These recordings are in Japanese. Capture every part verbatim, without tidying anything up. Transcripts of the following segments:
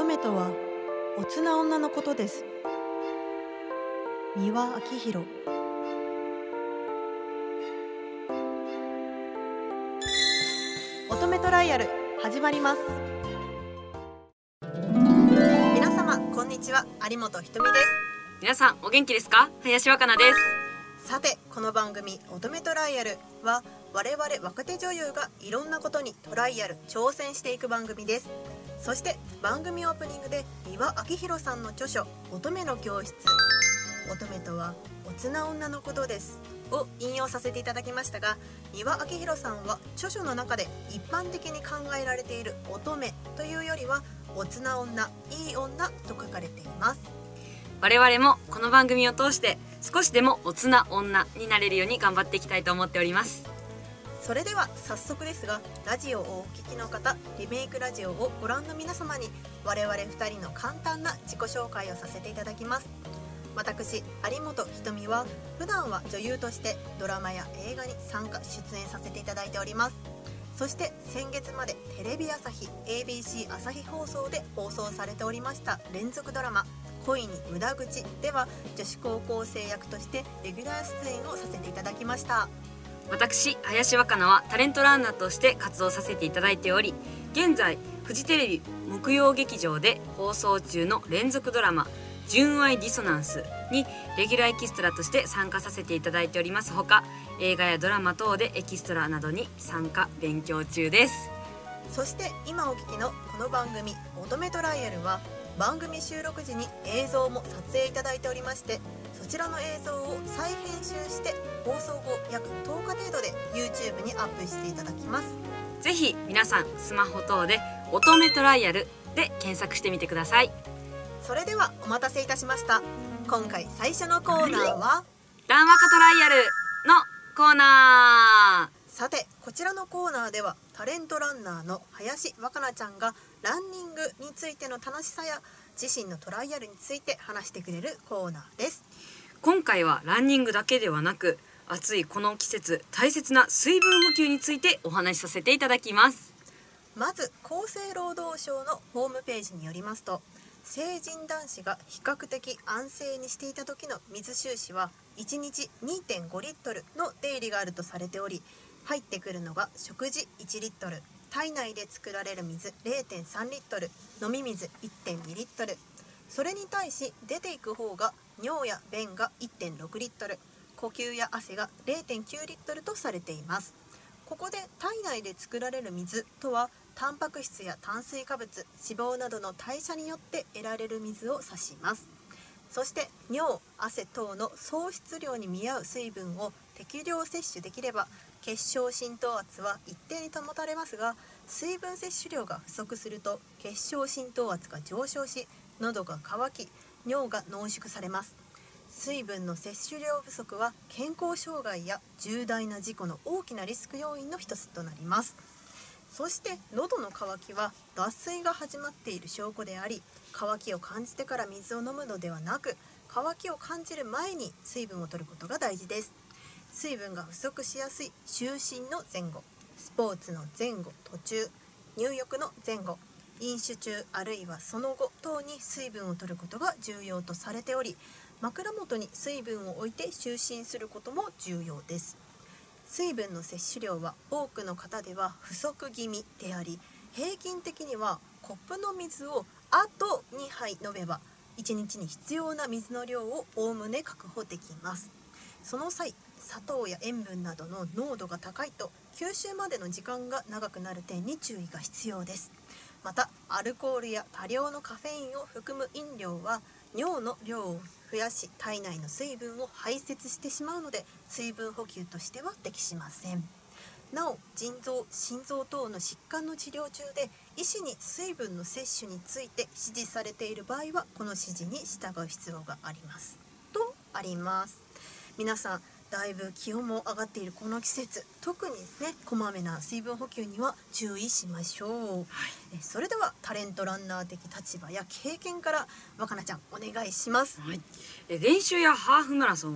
乙女とはおつな女のことです。三輪明宏。乙女トライアル始まります。皆様こんにちは、有本ひとみです。 皆さんお元気ですか？林若菜です。 さて、この番組乙女トライアルは我々若手女優がいろんなことにトライアル挑戦していく番組です。そして番組オープニングで三輪明宏さんの著書乙女の教室、乙女とはおつな女のことですを引用させていただきましたが、三輪明宏さんは著書の中で一般的に考えられている乙女というよりはおつな女、いい女と書かれています。 我々もこの番組を通して少しでもおつな女になれるように頑張っていきたいと思っております。 それでは早速ですが、ラジオをお聞きの方、リメイクラジオをご覧の皆様に我々ふたりの簡単な自己紹介をさせていただきます。私、有本ひとみは普段は女優としてドラマや映画に参加出演させていただいております。そして先月までテレビ朝日 エービーシー 朝日放送で放送されておりました連続ドラマ恋に無駄口では女子高校生役としてレギュラー出演をさせていただきました。 私、林若菜はタレントランナーとして活動させていただいており、現在フジテレビ木曜劇場で放送中の連続ドラマ純愛ディソナンスにレギュラーエキストラとして参加させていただいておりますほか、映画やドラマ等でエキストラなどに参加勉強中です。 そして今お聞きのこの番組乙女トライアルは番組収録時に映像も撮影いただいておりまして、そちらの映像を再編集して放送後約とおか程度で YouTube にアップしていただきます。 ぜひ皆さんスマホ等で乙女トライアルで検索してみてください。 それではお待たせいたしました。今回最初のコーナーはランワカトライアルのコーナー。 さて、こちらのコーナーではタレントランナーの林若菜ちゃんがランニングについての楽しさや自身のトライアルについて話してくれるコーナーです。 今回はランニングだけではなく、暑いこの季節大切な水分補給についてお話しさせていただきます。 まず厚生労働省のホームページによりますと、成人男子が比較的安静にしていた時の水収支はいちにち にてんごリットルの出入りがあるとされており、入ってくるのが食事いちリットル、体内で作られる水 れいてんさんリットル、飲み水 いってんにリットル、それに対し出ていく方が尿や便が いってんろくリットル、呼吸や汗が れいてんきゅうリットルとされています。ここで体内で作られる水とはタンパク質や炭水化物、脂肪などの代謝によって得られる水を指します。そして尿、汗等の総出量に見合う水分を適量摂取できれば血小浸透圧は一定に保たれますが、水分摂取量が不足すると血小浸透圧が上昇し、喉が渇き尿が濃縮されます。水分の摂取量不足は健康障害や重大な事故の大きなリスク要因の一つとなります。そして喉の渇きは脱水が始まっている証拠であり、渇きを感じてから水を飲むのではなく、渇きを感じる前に水分を取ることが大事です。水分が不足しやすい就寝の前後、スポーツの前後途中、入浴の前後、飲酒中あるいはその後等に水分を取ることが重要とされており、枕元に水分を置いて就寝することも重要です。水分の摂取量は多くの方では不足気味であり、平均的にはコップの水をあとにはい飲めばいちにちに必要な水の量をおおむね確保できます。その際、砂糖や塩分などの濃度が高いと吸収までの時間が長くなる点に注意が必要です。またアルコールや多量のカフェインを含む飲料は尿の量を増やし体内の水分を排泄してしまうので水分補給としては適しません。なお腎臓、心臓等の疾患の治療中で医師に水分の摂取について指示されている場合はこの指示に従う必要がありますとあります。皆さんだいぶ気温も上がっているこの季節、特にですね、こまめな水分補給には注意しましょう、はい、えそれではタレントランナー的立場や経験から若菜ちゃんお願いします。 はい、え練習やハーフマラソン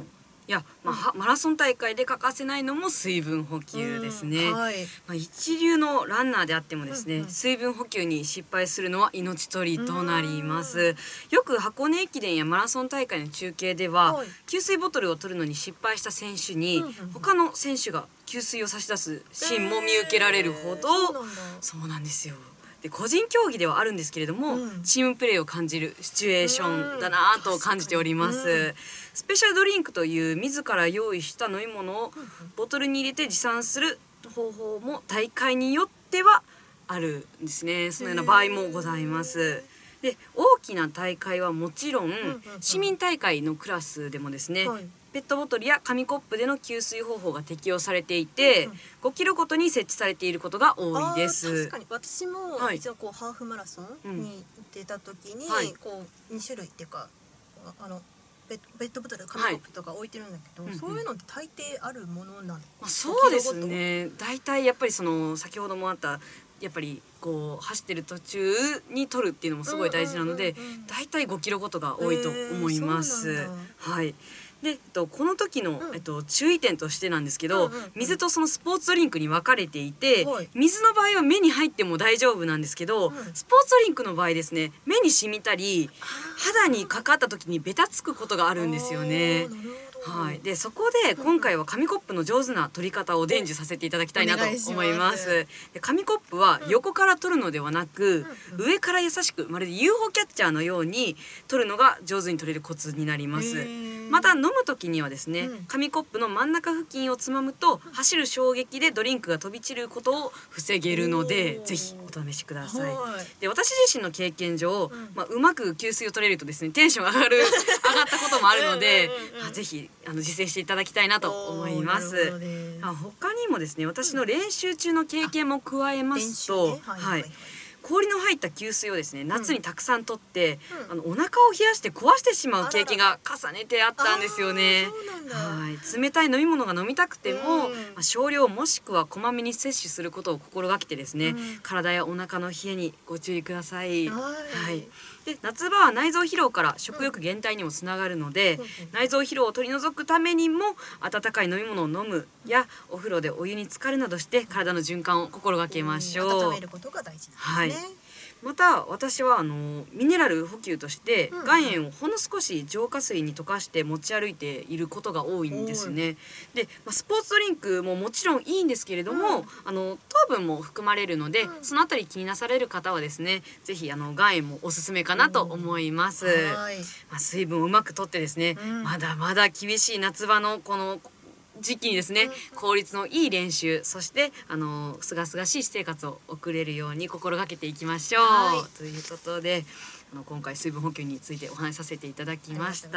いや、まあはマラソン大会で欠かせないのも水分補給ですね。 はい、 まあ、一流のランナーであってもですね、 うんうん、 水分補給に失敗するのは命取りとなります。よく箱根駅伝やマラソン大会の中継では、はい、給水ボトルを取るのに失敗した選手に、うんうん、他の選手が給水を差し出すシーンも見受けられるほど、えー、そうなんだ。そうなんですよ。で個人競技ではあるんですけれども、うん、チームプレーを感じるシチュエーションだなと感じております、うん、スペシャルドリンクという自ら用意した飲み物をボトルに入れて持参する方法も大会によってはあるんですね。そのような場合もございます。で大きな大会はもちろん、市民大会のクラスでもですね、はい、ペットボトルや紙コップでの給水方法が適用されていて、うんうん、ごキロごとに設置されていることが多いです。 確かに私も、はい、一応こうハーフマラソンに出た時に、はい、こうに種類っていうかあのペットボトル紙コップとか置いてるんだけど、はい、そういうのって大抵あるものなの、まあ、そうですね。大体やっぱりその先ほどもあったやっぱりこう走ってる途中に取るっていうのもすごい大事なので、だいたいごキロごとが多いと思います。はい。で、えっと、この時の、うん、えっと、注意点としてなんですけど、うんうんうん、水とそのスポーツドリンクに分かれていて、はい、水の場合は目に入っても大丈夫なんですけど、うん、スポーツドリンクの場合ですね、目に染みたり肌にかかった時にベタつくことがあるんですよね。はい、でそこで今回は紙コップの上手な取り方を伝授させていただきたいなと思います。で紙コップは横から取るのではなく、うん、上から優しくまるで ユーフォー キャッチャーのように取るのが上手に取れるコツになります。また飲む時にはですね、うん、紙コップの真ん中付近をつまむと走る衝撃でドリンクが飛び散ることを防げるので、ぜひお試しください。で私自身の経験上、うんまあ、うまく給水を取れるとですねテンション上がる上がったこともあるので、ぜひあの実践していただきたいなと思います。あ他にもですね、私の練習中の経験も加えますと、うんね、はい、はいはい、氷の入った給水をですね夏にたくさん取って、うん、あのお腹を冷やして壊してしまう経験が重ねてあったんですよね。はい、冷たい飲み物が飲みたくても、うん、まあ、少量もしくはこまめに摂取することを心がけてですね、うん、体やお腹の冷えにご注意ください。はい、はい、で夏場は内臓疲労から食欲減退にもつながるので、うん、内臓疲労を取り除くためにも温かい飲み物を飲むやお風呂でお湯に浸かるなどして体の循環を心がけましょう。 温めることが大事なんですね。はい、 また私はあのミネラル補給として岩塩をほんの少し浄化水に溶かして持ち歩いていることが多いんですね。で、まあ、スポーツドリンクももちろんいいんですけれども、うん、あの糖分も含まれるので、うん、そのあたり気になされる方はですね、ぜひあの岩塩もおすすめかなと思います。まあ、水分をうまくとってですね、うん、まだまだ厳しい夏場のこの時期にですね、うん、効率のいい練習、そしてあのすがすがしい私生活を送れるように心がけていきましょう、はい、ということであの今回水分補給についてお話しさせていただきました。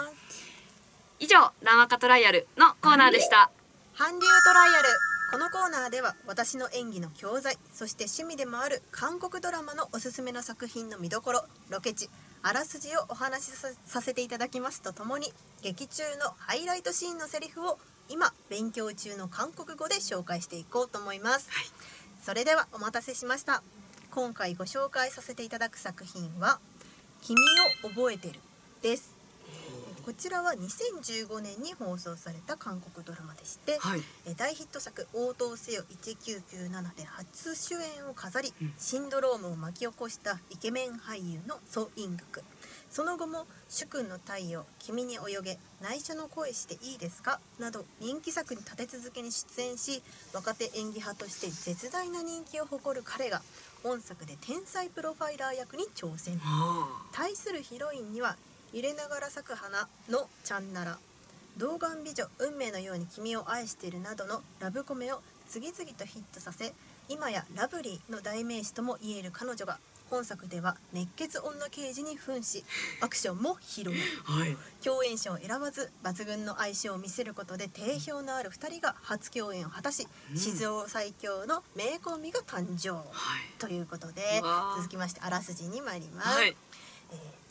以上ランワカトライアルのコーナーでした。 韓流トライアル、このコーナーでは私の演技の教材、そして趣味でもある韓国ドラマのおすすめの作品の見どころ、ロケ地、あらすじをお話し さ, させていただきますとともに、劇中のハイライトシーンのセリフを今勉強中の韓国語で紹介していこうと思います、はい、それではお待たせしました。今回ご紹介させていただく作品は君を覚えてるです。こちらはにせんじゅうごねんに放送された韓国ドラマでして、はい、大ヒット作応答せよいちきゅうきゅうななで初主演を飾り、うん、シンドロームを巻き起こしたイケメン俳優のソ・イングク。その後も主君の太陽、君に泳げ、内緒の恋していいですかなど人気作に立て続けに出演し、若手演技派として絶大な人気を誇る彼が本作で天才プロファイラー役に挑戦。対するヒロインには揺れながら咲く花のチャンナラ、童顔美女運命のように君を愛しているなどのラブコメを次々とヒットさせ、今やラブリーの代名詞とも言える彼女が本作では熱血女刑事に扮し、アクションも披露、はい、共演者を選ばず抜群の相性を見せることで定評のあるふたりが初共演を果たし、うん、史上最強の名コンビが誕生、はい、ということで続きましてあらすじに参ります、はい、えー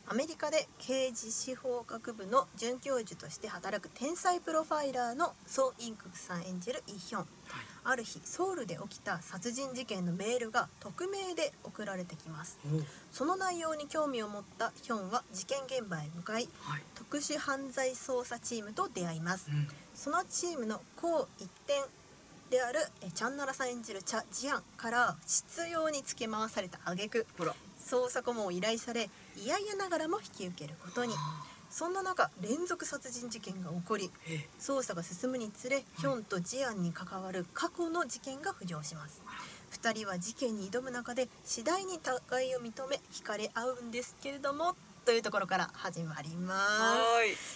アメリカで刑事司法学部の准教授として働く天才プロファイラーのソ・インククさん演じるイ・ヒョン、ある日ソウルで起きた殺人事件のメールが匿名で送られてきます。その内容に興味を持ったヒョンは事件現場へ向かい、 はい、 特殊犯罪捜査チームと出会います、うん、そのチームの高一点であるえチャンナラさん演じるチャ・ジアンから執拗につけ回された挙句、捜査顧問を依頼され嫌々ながらも引き受けることに。そんな中連続殺人事件が起こり、捜査が進むにつれヒョンとジアンに関わる過去の事件が浮上します。ふたりは事件に挑む中で次第に互いを認め惹かれ合うんですけれどもというところから始まります。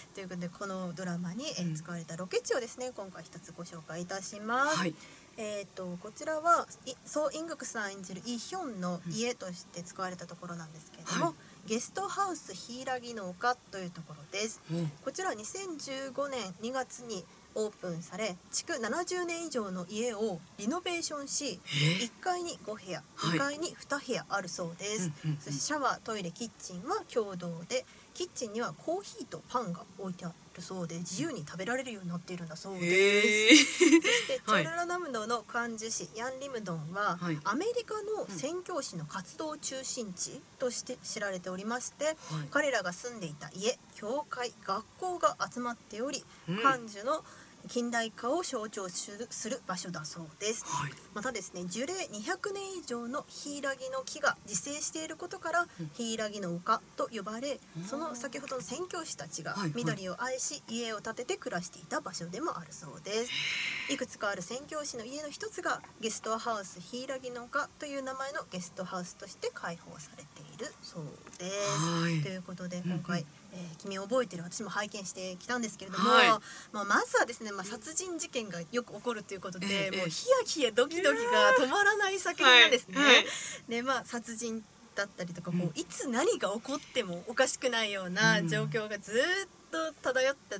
ということでこのドラマに使われたロケ地をですね、うん、今回一つご紹介いたします。はい、えー、とこちらはソ・イングクさん演じるイ・ヒョンの家として使われたところなんですけれども、はい、ゲストハウス柊の丘というところです。うん、こちらはにせんじゅうごねんにがつにオープンされ、築ななじゅうねん以上の家をリノベーションし、いっかいにごへや、にかいににへやあるそうです。そしてシャワー、トイレ、キッチンは共同で、キッチンにはコーヒーとパンが置いてあるそうで自由に食べられるようになっているんだそうです。そしてチョルラナムドのクアンジュ市ヤンリムドンは、はい、アメリカの宣教師の活動中心地として知られておりまして、はい、彼らが住んでいた家、教会、学校が集まっており、うん、カンジュの近代化を象徴する場所だそうです。はい、またですね、樹齢にひゃくねん以上のヒイラギの木が自生していることから、うん、ヒイラギの丘と呼ばれ、その先ほどの宣教師たちが緑を愛し、はいはい、家を建てて暮らしていた場所でもあるそうです。いくつかある宣教師の家の一つがゲストハウスヒイラギの丘という名前のゲストハウスとして開放されているそうです。はい、ということで今回、うんえー、君を覚えてる私も拝見してきたんですけれども、はい、まあ、まずはですね、まあ、殺人事件がよく起こるということで、えー、もうヒヤヒヤドキドキが止まらない作品なんですね。はいはい、でまあ殺人だったりとか、こう、うん、いつ何が起こってもおかしくないような状況がずっと漂ってって、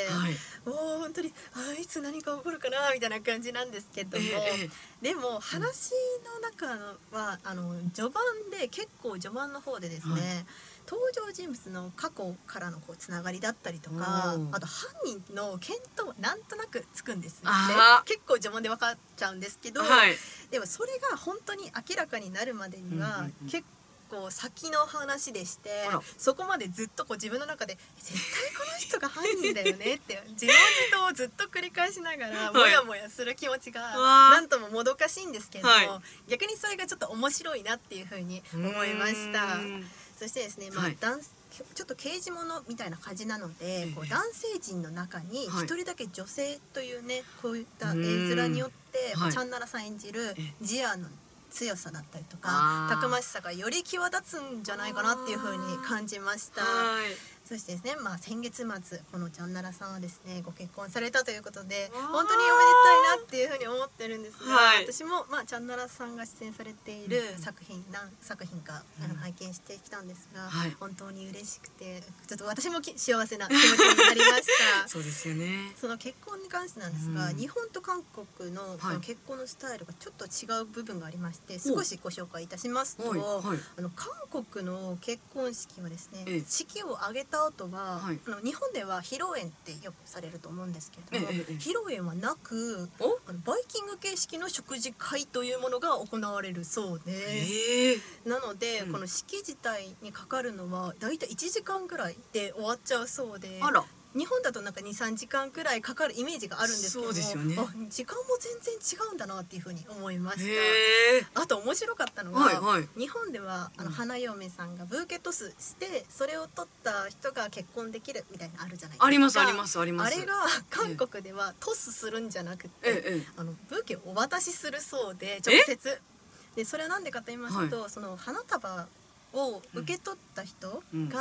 うん、もう本当にあいつ何か起こるかなみたいな感じなんですけども、えー、でも話の中はあの序盤で結構序盤の方でですね、はい、登場人物の過去からのこうつながりだったりとか、あと犯人の見当なんとなくつくんですね。結構序盤で分かっちゃうんですけど、はい、でもそれが本当に明らかになるまでには結構こう先の話でして、そこまでずっとこう自分の中で絶対この人が犯人だよねって自問自答をずっと繰り返しながら、はい、もやもやする気持ちがなんとももどかしいんですけれども、はい、逆にそれがちょっと面白いなっていうふうに思いました。そしてですね、まあ、はい、ダンスちょっと刑事物みたいな感じなので、こう男性陣の中に一人だけ女性というね、こういった絵面によって、はい、チャンナラさん演じるジアの強さだったりとかたくましさがより際立つんじゃないかなっていう風に感じました。そしてですね、まあ、先月末このチャンナラさんはですねご結婚されたということで本当におめでたいなっていうふうに思ってるんですが、はい、私も、まあ、チャンナラさんが出演されている作品、うん、何作品か、うん、拝見してきたんですが、はい、本当に嬉しくてちょっと私も幸せな気持ちになりましたそうですよね。 その結婚に関してなんですが、うん、日本と韓国の結婚のスタイルがちょっと違う部分がありまして、少しご紹介いたしますと、はいはい、あの韓国の結婚式はですね、ええ、式を挙げた後は、はい、あの日本では披露宴ってよくされると思うんですけれども、ええ、披露宴はなくあのバイキング形式の食事会というものが行われるそうです、えー、なので、うん、この式自体にかかるのはだいたいいちじかんぐらいで終わっちゃうそうで、あら日本だとなんか にさんじかんくらいかかるイメージがあるんですけども、そうですよね、あ時間も全然違うんだなっていうふうに思いました。あと面白かったのは、はいはい、日本ではあの花嫁さんがブーケトスしてそれを取った人が結婚できるみたいなのあるじゃないですか。 ありますありますあります。 あれが韓国ではトスするんじゃなくて、ええ、あのブーケをお渡しするそうで直接で、それはなんでかと言いますと、はい、その花束を受け取った人が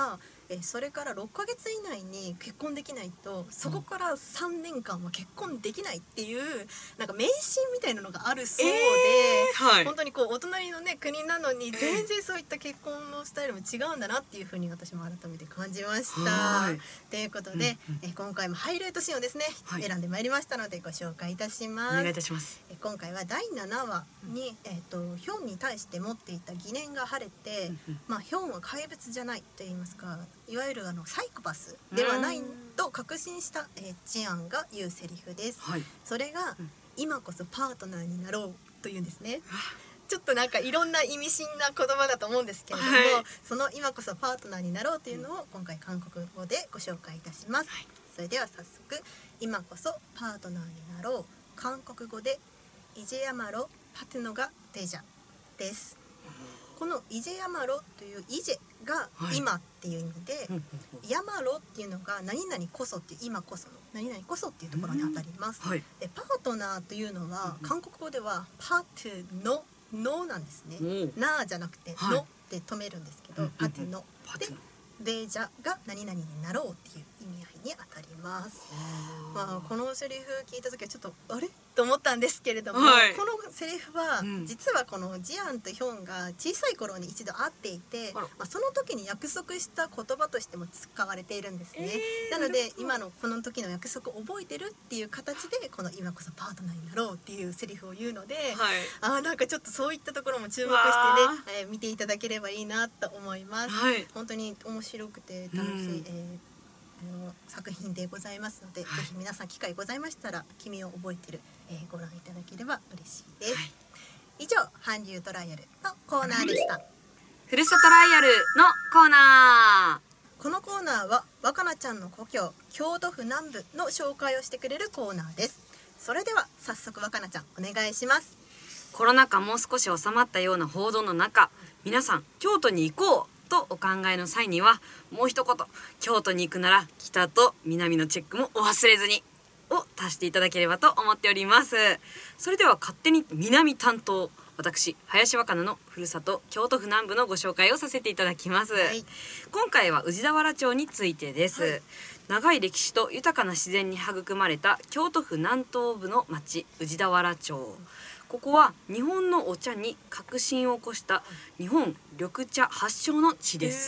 えーそれからろっかげつ以内に結婚できないとそこからさんねんかんは結婚できないっていうなんか迷信みたいなのがあるそうで、 えーはい、 本当にこうお隣のね国なのに全然そういった結婚のスタイルも違うんだなっていうふうに私も改めて感じました。 はいということで、 うんうんえー今回もハイライトシーンをですね、 はい選んでまいりましたのでご紹介いたします。 お願いいたします。 え今回はだいななわに、えー、とヒョンに対して持っていた疑念が晴れて、 うんうんまあ、ヒョンは怪物じゃないといいますかいわゆるあのサイコパスではないと確信した、えージアンが言うセリフです。 はい、 それが、 うん今こそパートナーになろうというんですね。ちょっとなんかいろんな意味深な言葉だと思うんですけれども、 はいその今こそパートナーになろうというのを今回韓国語でご紹介いたします。 はい、 それでは早速今こそパートナーになろう韓国語でイジェヤマロパテノがデジャです。このイジェヤマロというイジェが今っていう意味で、 うんうんヤマロっていうのが何々こそっていう今こその何々こそっていうところに当たります。 はい、 でパートナーというのはうん韓国語ではパテノノなんですね。 おナーじゃなくてはいノって止めるんですけど、 うんうんうんパテノでパテノデジャが何々になろうっていう意味合いに当たります。まあ、このセリフ聞いた時はちょっとあれと思ったんですけれども、 はいこのセリフは、 うん実はこのジアンとヒョンが小さい頃に一度会っていて、 あらまあ、その時に約束した言葉としても使われているんですね。 えーなのでなるほど今のこの時の約束を覚えてるっていう形でこの今こそパートナーになろうっていうセリフを言うので、 はい、 あーなんかちょっとそういったところも注目してねわ、 えー見ていただければいいなと思います。 はい、 本当に面白くて楽しい、 うんえーあの作品でございますので、 はいぜひ皆さん機会ございましたら君を覚えてる、えーご覧いただければ嬉しいです。 はい以上韓流トライアルのコーナーでした。 ふるさとライアルのコーナー。 このコーナーは若菜ちゃんの故郷京都府南部の紹介をしてくれるコーナーです。それでは早速若菜ちゃんお願いします。 コロナ禍もう少し収まったような報道の中、皆さん京都に行こうとお考えの際にはもう一言、京都に行くなら北と南のチェックもお忘れずにを足していただければと思っております。それでは勝手に南担当、私林若菜のふるさと京都府南部のご紹介をさせていただきます。 はい今回は宇治田原町についてです、 はい、 長い歴史と豊かな自然に育まれた京都府南東部の町宇治田原町。ここは日本のお茶に革新を起こした日本緑茶発祥の地です。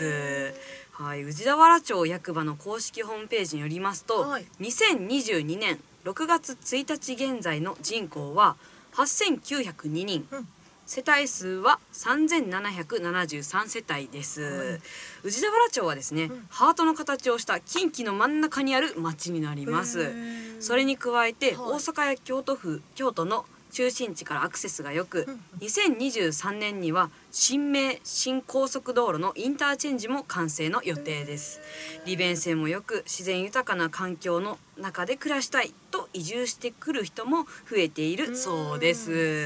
はい、宇治田原町役場の公式ホームページによりますと、 はい、 にせんにじゅうにねんろくがつついたち現在の人口ははっせんきゅうひゃくににん、 うん世帯数はさんぜんななひゃくななじゅうさんせたいです。 はい宇治田原町はですね、 うんハートの形をした近畿の真ん中にある町になります。それに加えて、 はい大阪や京都府京都の中心地からアクセスが良く、 うんにせんにじゅうさんねんには新名新高速道路のインターチェンジも完成の予定です。利便性も良く自然豊かな環境の中で暮らしたいと移住してくる人も増えているそうです。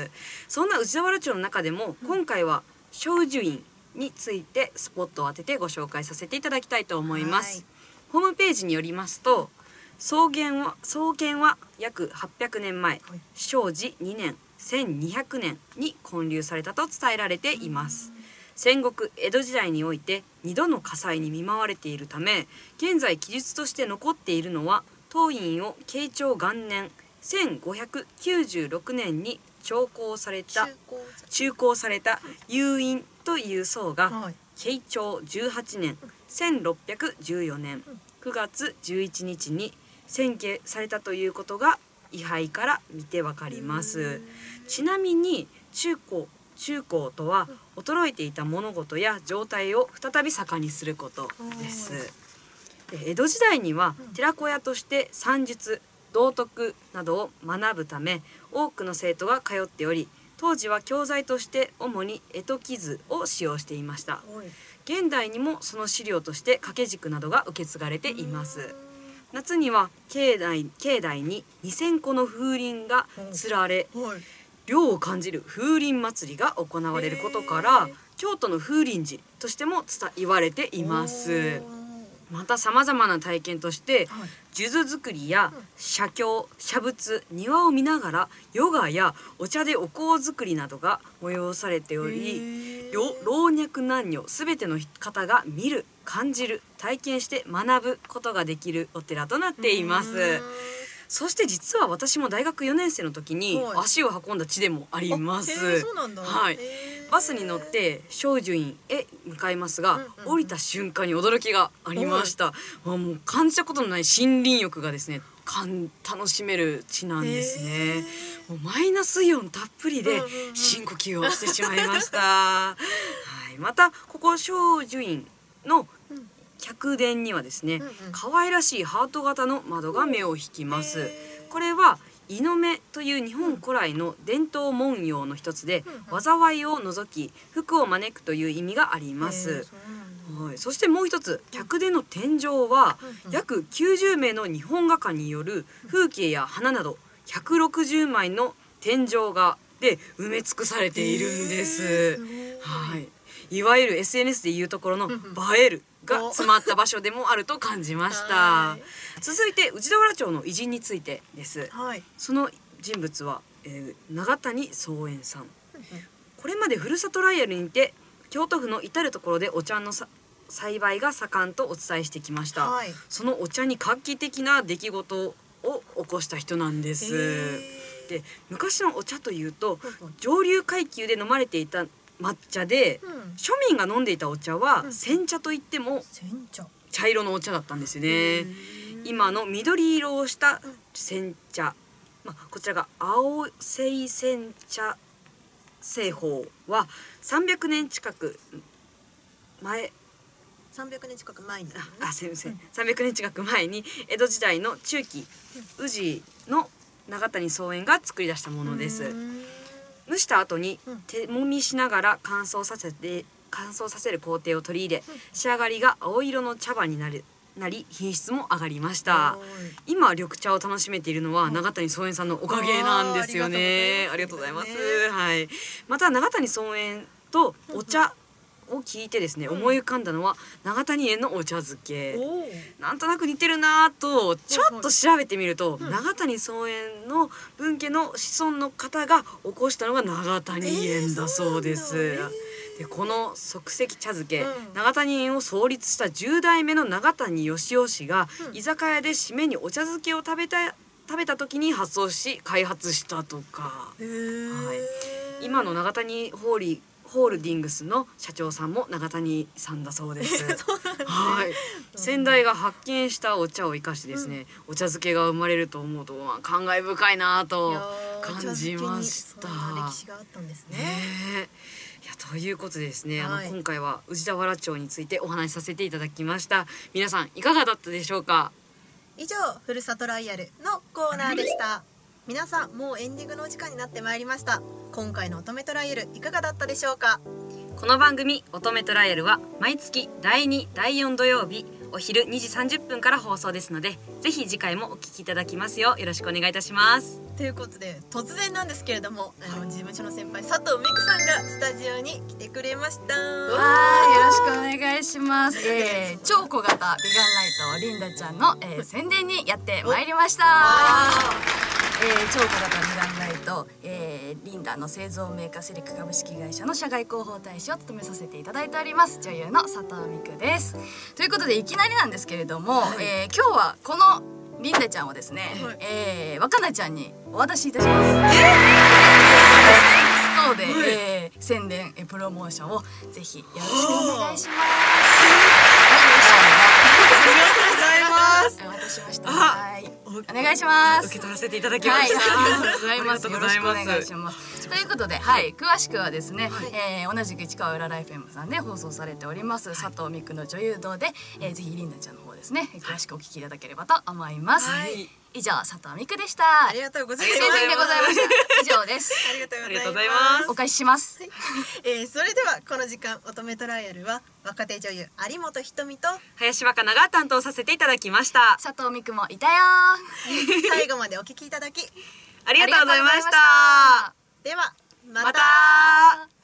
そんな宇治田原町の中でも今回は正寿院についてスポットを当ててご紹介させていただきたいと思います。 はいホームページによりますと、創建は創建は約はっぴゃくねんまえ、 はい正治にねんせんにひゃくねんに建立されたと伝えられています。戦国江戸時代においてにどの火災に見舞われているため、現在記述として残っているのは当院を慶長元年せんごひゃくきゅうじゅうろくねんに調校された中高中興された有院という層が、 はい慶長じゅうはちねんせんろっぴゃくじゅうよねんくがつじゅういちにちに遷家されたということが位牌から見てわかります。ちなみに中高中高とは衰えていた物事や状態を再び盛んにすることです。で江戸時代には寺子屋として算術道徳などを学ぶため多くの生徒が通っており、当時は教材として主に絵解き図を使用していました。 はい現代にもその資料として掛け軸などが受け継がれています。夏には境内境内ににせんこの風鈴がつられ、 はい涼を感じる風鈴祭りが行われることからへー京都の風鈴寺としても伝言われていますおー。 またさまざまな体験としてはい数珠作りやうん写経写仏庭を見ながらヨガやお茶でお香作りなどが催されており、 へーよ老若男女すべての方が見る感じる、体験して学ぶことができるお寺となっています。そして実は私も大学よねん生の時に足を運んだ地でもあります。はい、バスに乗って正寿院へ向かいますが、降りた瞬間に驚きがありました。もう感じたことのない森林浴がですね楽しめる地なんですね。もうマイナスイオンたっぷりで深呼吸をしてしまいました。はい、またここ正寿院の客殿にはですね、可愛らしいハート型の窓が目を引きます。これは猪目という日本古来の伝統文様の一つで、災いを除き福を招くという意味があります。はい、そしてもう一つ、客殿の天井は約きゅうじゅうめいの日本画家による風景や花などひゃくろくじゅうまいの天井画で埋め尽くされているんです。はい、いわゆる エスエヌエス でいうところの映えるが詰まった場所でもあると感じました。続いて宇治田原町の偉人についてです。はい、その人物は、えー、長谷宗円さん。これまでふるさとライヤルにて京都府の至る所でお茶の栽培が盛んとお伝えしてきました。はい、そのお茶に画期的な出来事を起こした人なんです。で、昔のお茶というと上流階級で飲まれていた抹茶で、うん、庶民が飲んでいたお茶は、うん、煎茶といっても茶色のお茶だったんですね。今の緑色をした煎茶、まあ、こちらが青青煎茶製法はさんびゃくねん近く前さんびゃくねん近く前に、ね、 あ、すみません、うん、さんびゃくねん近く前に江戸時代の中期、うん、宇治の長谷宗円が作り出したものです。蒸した後に手もみしながら乾燥させて乾燥させる工程を取り入れ、仕上がりが青色の茶葉になるなり品質も上がりました。今緑茶を楽しめているのは長谷宗円さんのおかげなんですよね。ありがとうございます。はい。また長谷宗円とお茶を聞いてですね、思い浮かんだのは長谷園のお茶漬け。なんとなく似てるなぁとちょっと調べてみると、長谷宗円の分家の子孫の方が起こしたのが長谷園だそうです。で、この即席茶漬け、うん、長谷園を創立したじゅうだいめの長谷義雄氏が、うん、居酒屋で締めにお茶漬けを食べた食べた時に発想し開発したとか。はい、今の長谷ホーリーホールディングスの社長さんも長谷さんだそうです。はい、先代が発見したお茶を生かしてですね、うん、お茶漬けが生まれると思うと感慨深いなと感じました。 歴史があったんですね。 ね、いや、ということでですね、はい、あの今回は宇治田原町についてお話しさせていただきました。皆さんいかがだったでしょうか。 以上、ふるさとライヤルのコーナーでした。皆さん、もうエンディングのお時間になってまいりました。今回の乙女トライアルいかがだったでしょうか。 この番組乙女トライアルは毎月だいに、だいよん土曜日お昼にじさんじゅっぷんから放送ですので、ぜひ次回もお聞きいただきますようよろしくお願いいたします。 ということで突然なんですけれども、あの事務所の先輩佐藤美久さんがスタジオに来てくれました。 はい、よろしくお願いします。えー、超小型美顔ライトリンダちゃんの、えー、宣伝にやってまいりました。えー、超小型美顔ライト、えー、リンダの製造メーカーセレク株式会社の社外広報大使を務めさせていただいております女優の佐藤美久です。ということでいきなりなんですけれども、はい、えー、今日はこのリンダちゃんをですね、はい、えー、若菜ちゃんにお渡しいたします。ストーで、はい、えー、宣伝、えー、プロモーションをぜひよろしくお願いします。渡しました。はい、お願いします。 受け取らせていただきました。 ありがとうございます。よろしくお願いします。ということで、はい、詳しくはですね、えー、同じく市川うらら エフエム さんで放送されております佐藤美久の女優道で、えー、ぜひリンダちゃんの方ですね、詳しくお聞きいただければと思います。はい、以上佐藤美久でした。 ありがとうございます。 宣伝でございました。以上です。 ありがとうございます。 お返しします。はい、 えー、それではこの時間乙女トライアルは若手女優有本ひとみと林若菜が担当させていただきました。 佐藤美久もいたよ。 最後までお聞きいただきありがとうございました。 ではまた。 また